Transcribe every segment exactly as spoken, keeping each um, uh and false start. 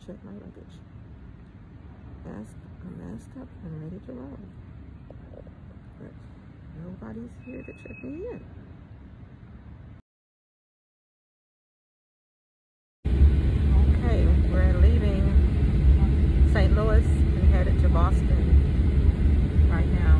check my luggage. Masked, I'm masked up and ready to roll. But nobody's here to check me in. Okay, we're leaving Saint Louis and headed to Boston right now.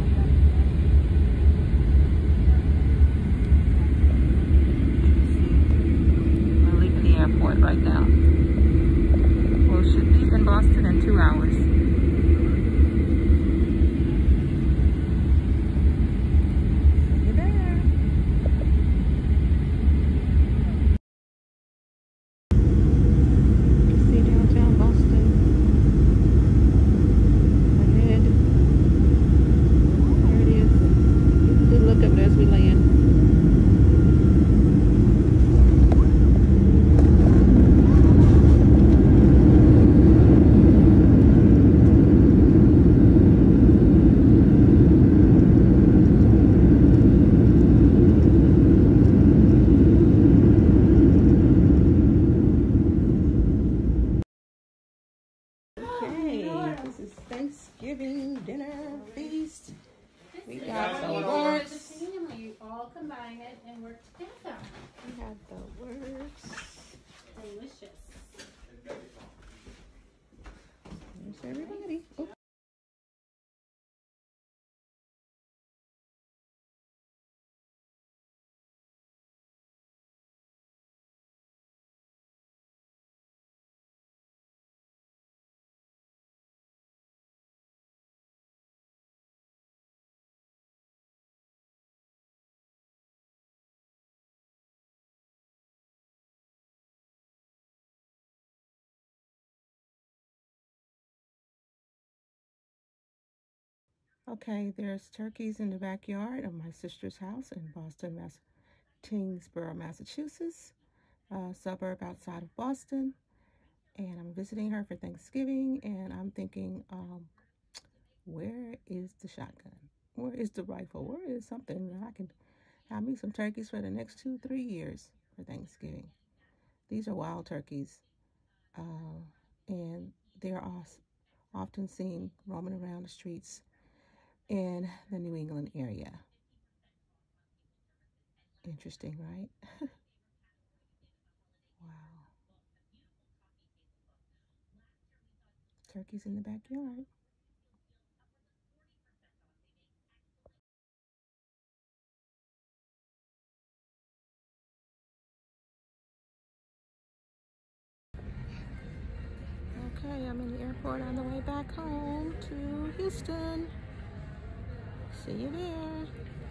We're leaving the airport right now. We should be in Boston in two hours. Thanksgiving dinner feast. We got the works. The family all combine it and work together. We got the works. Delicious. There's everybody. Oh. Okay, there's turkeys in the backyard of my sister's house in Boston, Mass Tingsboro, Massachusetts, a suburb outside of Boston. And I'm visiting her for Thanksgiving, and I'm thinking, um, where is the shotgun? Where is the rifle? Where is something that I can have me some turkeys for the next two, three years for Thanksgiving? These are wild turkeys, uh, and they're often seen roaming around the streets in the New England area. Interesting, right? Wow. Turkeys in the backyard. Okay, I'm in the airport on the way back home to Houston. See you there.